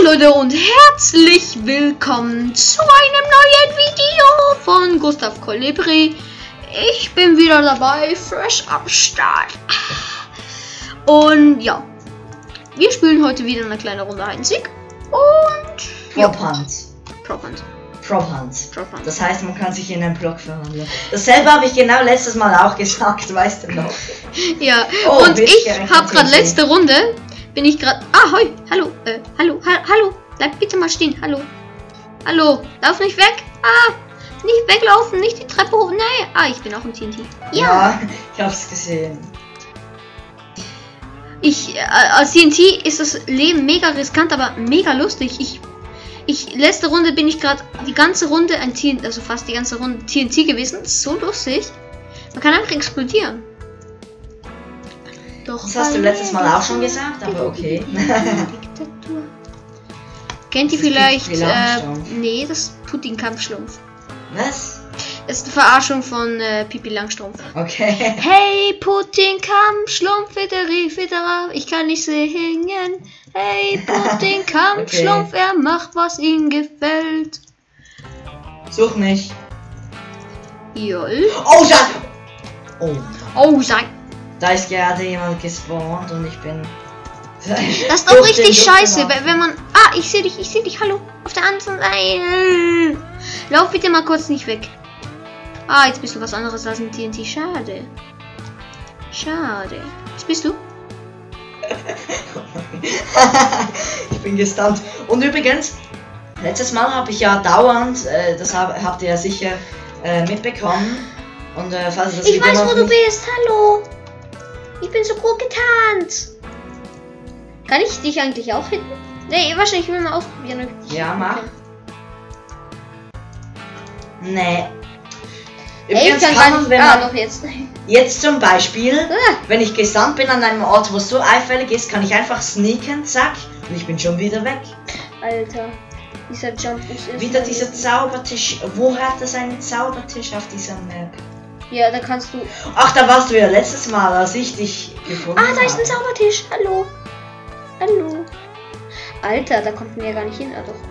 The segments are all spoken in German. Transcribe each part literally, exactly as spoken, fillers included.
Leute und herzlich willkommen zu einem neuen Video von Gustav Colibri. Ich bin wieder dabei, fresh am Start. Und ja, wir spielen heute wieder eine kleine Runde Hide-and-Seek. Und Prop Hunt. Prop Hunt. Prop Hunt. Prop Hunt. Das heißt, man kann sich in einen Block verwandeln. Dasselbe habe ich genau letztes Mal auch gesagt, weißt du noch? Ja, Oh, und ich gerechnet habe gerade sind sie. letzte Runde, bin ich gerade... Ah, hoi, hallo, äh, hallo, ha hallo, bleib bitte mal stehen, hallo. Hallo, lauf nicht weg. Ah, nicht weglaufen, nicht die Treppe hoch. Nein, ah, ich bin auch im T N T. Ja, Ja, ich hab's gesehen. ich, äh, als T N T ist das Leben mega riskant, aber mega lustig. Ich, ich, letzte Runde bin ich gerade die ganze Runde ein T N T, also fast die ganze Runde T N T gewesen. Das ist so lustig. Man kann einfach explodieren. Doch. Das hast du letztes Mal auch schon gesagt, aber okay. Diktatur. Kennt ihr Das ist vielleicht, Pippi äh, Langstrumpf. nee, das ist Putin-Kampfschlumpf. Was? Das ist eine Verarschung von äh, Pippi Langstrumpf. Okay. Hey, Putin-Kampfschlumpf, Federi, Federa, ich kann nicht singen. Hey, Putin-Kampfschlumpf, Okay. er macht, was ihm gefällt. Such mich. Jol. Oh, da! Oh, Oh, sein. da ist gerade jemand gespawnt und ich bin... Das ist doch richtig scheiße, wenn wenn man... Ah, ich sehe dich, ich sehe dich, hallo. Auf der anderen Seite. Lauf bitte mal kurz nicht weg. Ah, jetzt bist du was anderes als ein T N T. Schade. Schade. Was bist du? Ich bin gestunt. Und übrigens, letztes Mal habe ich ja dauernd, äh, das hab, habt ihr ja sicher äh, mitbekommen. Und äh, falls das Ich Video weiß, noch wo du nicht- bist. Hallo. Ich bin so gut getarnt. Kann ich dich eigentlich auch hitten? Nee, wahrscheinlich will mal ausprobieren. ob ich- Ja, mach. Nee. Ey, ich Übrigens kann kann gar man, nicht. wenn Ah, man doch jetzt. jetzt zum Beispiel, Ah. wenn ich gesandt bin an einem Ort, wo es so auffällig ist, kann ich einfach sneaken, zack, und ich bin schon wieder weg. Alter, dieser Jump ist Wieder dieser Zaubertisch. Wo hat es einen Zaubertisch auf dieser Map? Ja, da kannst du. Ach, da warst du ja letztes Mal, als ich dich gefunden Ah, da ist ein habe. Zaubertisch. Hallo. Hallo. Alter, da kommt man ja gar nicht hin. Ah, doch.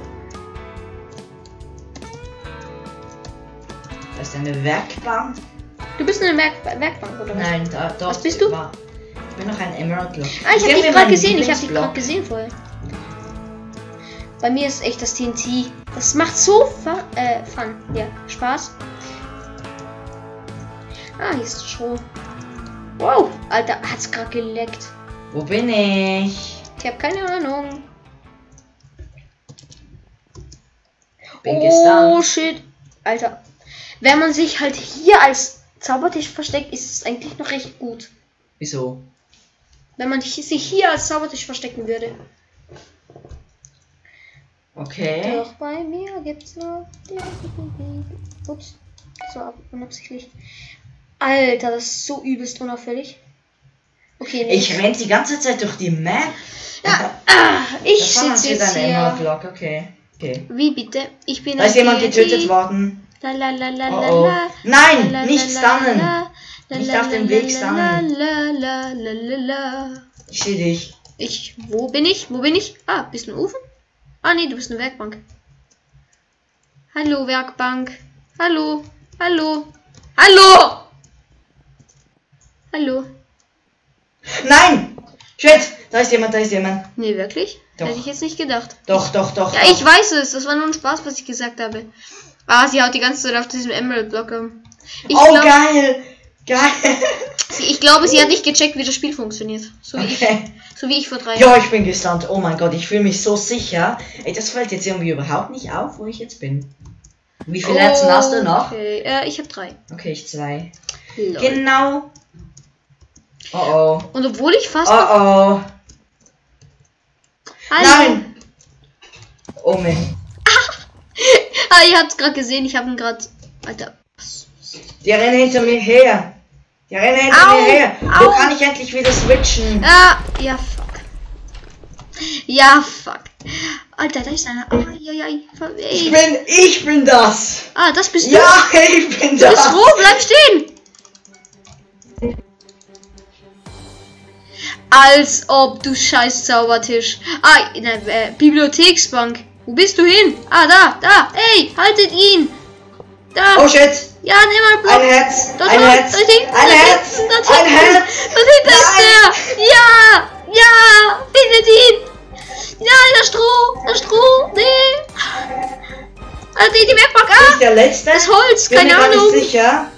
Da ist eine Werkbank. Du bist eine Werk Werkbank, oder was? Nein, da, dort Was bist du? War, ich bin noch ein Emerald Block. Ah, ich Gib hab mir dich gerade meinen gesehen. Ich hab dich Lieblingsblock. gerade gesehen vorher. Bei mir ist echt das T N T. Das macht so fun. Äh, fun. Ja, Spaß. Ah, hier ist Stroh. Wow, Alter, hat's gerade geleckt. Wo bin ich? Ich habe keine Ahnung. Bin Oh gestunt. shit. Alter. Wenn man sich halt hier als Zaubertisch versteckt, ist es eigentlich noch recht gut. Wieso? Wenn man sich hier als Zaubertisch verstecken würde. Okay. Doch bei mir gibt's noch. Ups. Das war unabsichtlich. Alter, das ist so übelst unauffällig. Okay, nee. Ich renn die ganze Zeit durch die Map. Ja, ah, ich Da vorne sitze steht jetzt ein Emerald hier. Block, okay. Okay. Wie bitte? Ich bin Da ist ein jemand T N T. getötet worden. La la la la Oh la oh. la. Nein, La, la, nicht la, la, stunnen. la, la, Nicht la, auf dem la, Weg la, stunnen. la, la, la, la, la. Ich sehe dich. Ich, wo bin ich? Wo bin ich? Ah, bist du ein Ofen? Ah, nee, du bist eine Werkbank. Hallo, Werkbank. Hallo. Hallo. Hallo! Hallo. Nein! Shit! Da ist jemand, da ist jemand. Nee, wirklich? Doch. Hätte ich jetzt nicht gedacht. Doch, doch, doch. Ja, doch. ich weiß es. Das war nur ein Spaß, was ich gesagt habe. Ah, sie haut die ganze Zeit auf diesem Emerald-Block. rum. Ich Oh, glaub- geil! Geil! Sie, ich glaube, sie hat nicht gecheckt, wie das Spiel funktioniert. So wie Okay. ich. So wie ich vor drei Ja, ich bin gestunt. Oh mein Gott, ich fühle mich so sicher. Ey, das fällt jetzt irgendwie überhaupt nicht auf, wo ich jetzt bin. Wie viele Herzen hast du noch? Okay, äh, ich habe drei. Okay, ich zwei. Lol. Genau. Oh oh. Und obwohl ich fast. Oh oh. Hallo. Nein! Oh Mann. Ah, ihr habt es gerade gesehen, ich habe ihn gerade. Alter. Die rennen hinter mir her. Die rennen hinter Au, mir her. au. Wo kann ich endlich wieder switchen? Ah, ja, fuck. Ja, fuck. Alter, da ist einer. Ah, ja, ja, Ich bin, ich bin das. ah, das bist du. Ja, ich bin Du bist das. wo? Bleib stehen. Als ob, du scheiß Zaubertisch. Ah, in der äh, Bibliotheksbank. Wo bist du hin? Ah, da, da. Ey, haltet ihn. Da. Oh shit. Ja, nimm mal Block. Ein Herz. Dort, Ein dort, Herz. dort hinten, Ein dort Herz. hinten, dort Ein hinten. Herz. Dort hinten ist der. Ja, ja. Findet ihn. Ja, das Stroh. Das Stroh. Nee. Also die Werkbank. Ah, Ist der letzte? das Holz. Bin Keine mir gar nicht Ahnung. sicher.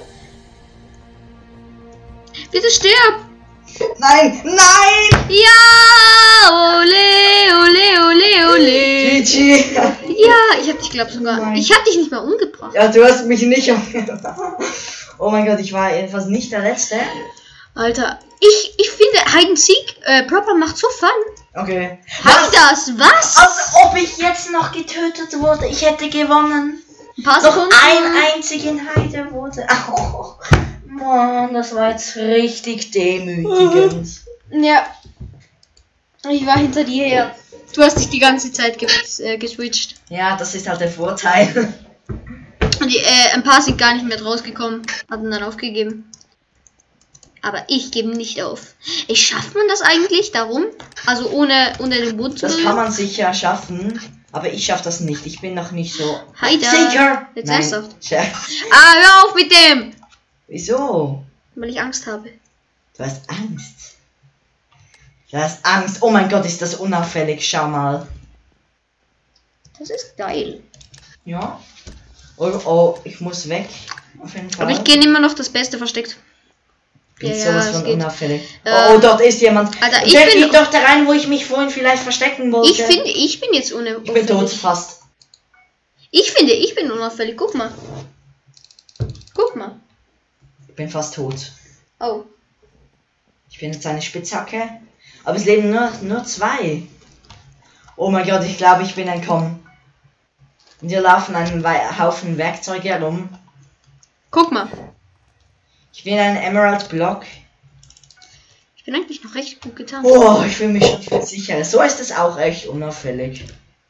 Bitte stirb. Nein, nein! Ja, ole, ole, ole, ole. G G. Ja, ich hab dich, glaub sogar. Nein. Ich hab dich nicht mal umgebracht. Ja, du hast mich nicht umgebracht. Oh mein Gott, ich war jedenfalls nicht der Letzte. Alter, ich, ich finde Hide and Seek äh, Proper macht so Fun. Okay. Halt das, was? Als ob ich jetzt noch getötet wurde. Ich hätte gewonnen. Ein paar Noch Sekunden. ein einzigen Heide wurde. Oh, Mann, das war jetzt richtig demütigend. Ja. Ich war hinter dir her. Du hast dich die ganze Zeit ge äh, geswitcht. Ja, das ist halt der Vorteil. Und die, äh, ein paar sind gar nicht mehr rausgekommen. Hatten dann aufgegeben. Aber ich gebe nicht auf. Ey, schafft man das eigentlich darum? Also ohne, ohne den Boden zu Das berühren? kann man sicher schaffen. Aber ich schaff das nicht. Ich bin noch nicht so. Heide. Sicher! Jetzt Nein. ernsthaft. Scherz. Ah, hör auf mit dem! Wieso? Weil ich Angst habe. Du hast Angst. Du hast Angst. Oh mein Gott, ist das unauffällig. Schau mal. Das ist geil. Ja. Oh, oh, ich muss weg. Auf jeden Fall. Aber ich gehe immer noch das Beste versteckt. bin Ja, sowas ja, von es geht. unauffällig. Ähm, oh, oh, dort ist jemand. Alter, ich Der bin- geht doch da rein, wo ich mich vorhin vielleicht verstecken wollte. Ich finde, ich bin jetzt unauffällig. Ich bin tot, fast. Ich finde, ich bin unauffällig. Guck mal. Guck mal. Ich bin fast tot. Oh. Ich bin jetzt eine Spitzhacke. Aber es leben nur, nur zwei. Oh mein Gott, ich glaube, ich bin entkommen. Und hier laufen einen Wei- Haufen Werkzeuge herum. Guck mal. Ich bin ein Emerald Block. Ich bin eigentlich noch recht gut getan. Oh, ich fühle mich schon viel sicherer. So ist es auch echt unauffällig.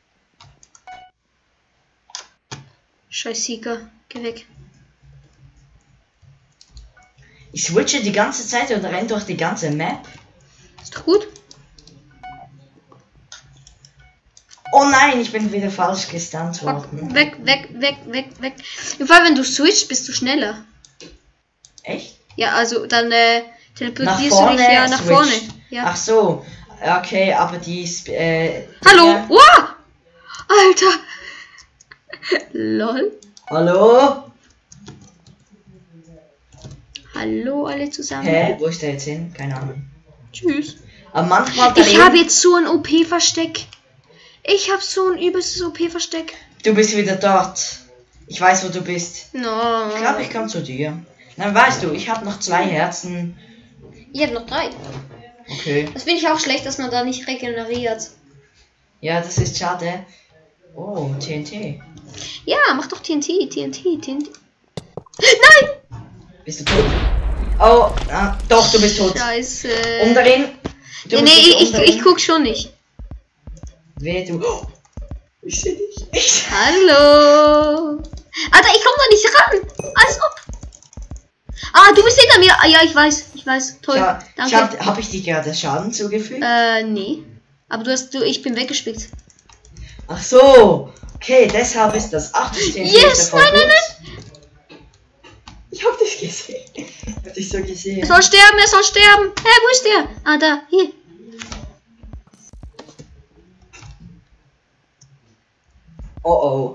Scheiß Sieger. Geh weg. Ich switche die ganze Zeit und renne durch die ganze Map. Ist doch gut. Oh nein, ich bin wieder falsch gestunt worden. Weg, weg, weg, weg, weg. Im Fall, wenn du switcht, bist du schneller. Echt? Ja, also dann äh, Nach teleportierst du vorne? dich ja nach switcht. vorne. Ja. Ach so. Okay, aber die... Sp- Äh, Hallo! ja. Wow! Alter! Lol. Hallo? Hallo alle zusammen. Hä? Wo ist der jetzt hin? Keine Ahnung. Tschüss. Aber manchmal... Ich daneben- habe jetzt so ein O P-Versteck. Ich habe so ein übelstes O P-Versteck. Du bist wieder dort. Ich weiß, wo du bist. No. Ich glaube, ich komme zu dir. Dann weißt du, ich habe noch zwei Herzen. Ich habe noch drei. Okay. Das finde ich auch schlecht, dass man da nicht regeneriert. Ja, das ist schade. Oh, T N T. Ja, mach doch T N T, T N T, T N T. Nein! Bist du tot? Oh, ah, doch, du bist tot. Scheiße. Umdrehen. Du Nee, musst nee, dich ich, ich, umdrehen. ich guck schon nicht. Wehe, du. Oh, ich sehe dich. Ich Hallo. Alter, ich komm da nicht ran. Als ob. Ah, du bist hinter mir. Ah, ja, ich weiß. Ich weiß. Toll. Ja, ich Danke. hab, hab ich dir gerade Schaden zugefügt? Äh, nee. Aber du hast, du, ich bin weggespickt. Ach so. Okay, deshalb ist das. Ach, das T N T Yes, ist ja voll nein, nein, gut. Ich hab dich gesehen. Ich hab dich so gesehen. Er soll sterben, er soll sterben. Hä, wo ist der? Ah, da, hier. Oh oh.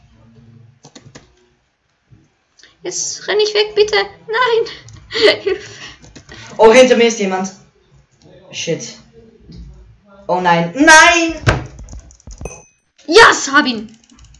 Jetzt renn ich weg, bitte. Nein. Hilfe. Oh, hinter mir ist jemand. Shit. Oh nein. Nein! Yes, hab ihn.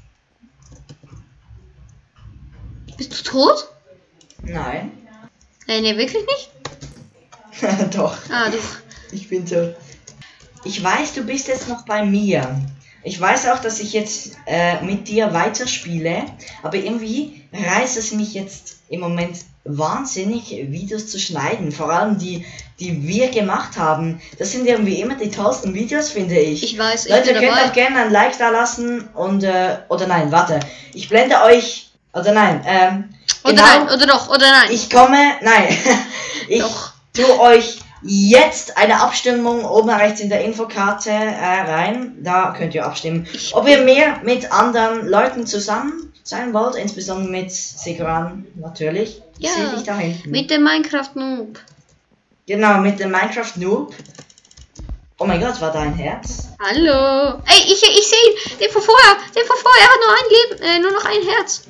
Bist du tot? Nein. Nein, nee, wirklich nicht? Doch. Ah, du. Ich bin tot. Ich weiß, du bist jetzt noch bei mir. Ich weiß auch, dass ich jetzt äh, mit dir weiterspiele, aber irgendwie reißt es mich jetzt im Moment wahnsinnig, Videos zu schneiden. Vor allem die, die wir gemacht haben. Das sind irgendwie immer die tollsten Videos, finde ich. Ich weiß, ich Leute, bin könnt dabei. auch gerne ein Like da lassen und, äh, oder nein, warte. Ich blende euch, oder nein, ähm, Oder genau, nein, oder doch, oder nein. ich komme, nein, ich Doch. tue euch jetzt eine Abstimmung oben rechts in der Infokarte äh, rein. Da könnt ihr abstimmen, ob ihr mehr mit anderen Leuten zusammen sein wollt, insbesondere mit Sigran natürlich. Ja, Sehe dich da hinten. mit dem Minecraft Noob. Genau, mit dem Minecraft Noob. Oh mein Gott, war da ein Herz? Hallo. Ey, ich, ich sehe ihn. Den von vorher. Den von vorher. Er hat nur ein Leben. Äh, nur noch ein Herz.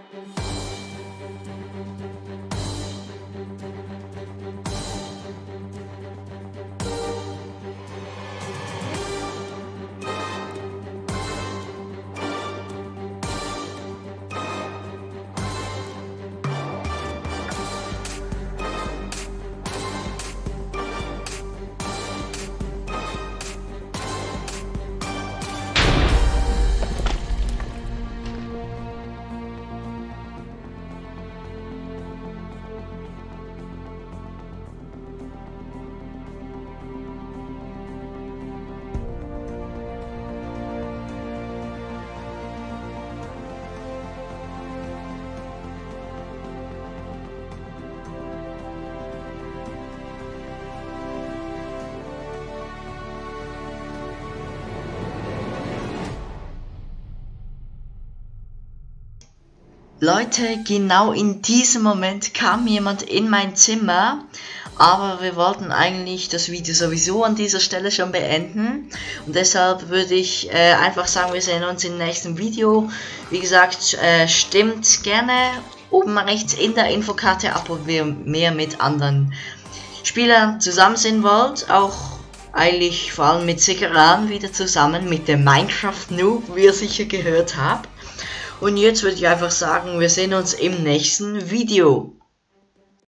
Leute, genau in diesem Moment kam jemand in mein Zimmer, aber wir wollten eigentlich das Video sowieso an dieser Stelle schon beenden und deshalb würde ich äh, einfach sagen, wir sehen uns im nächsten Video. Wie gesagt, äh, stimmt gerne oben rechts in der Infokarte ab, ob ihr mehr mit anderen Spielern zusammen sein wollt, auch eigentlich vor allem mit Sigran wieder zusammen, mit dem Minecraft Noob, wie ihr sicher gehört habt. Und jetzt würde ich einfach sagen, wir sehen uns im nächsten Video.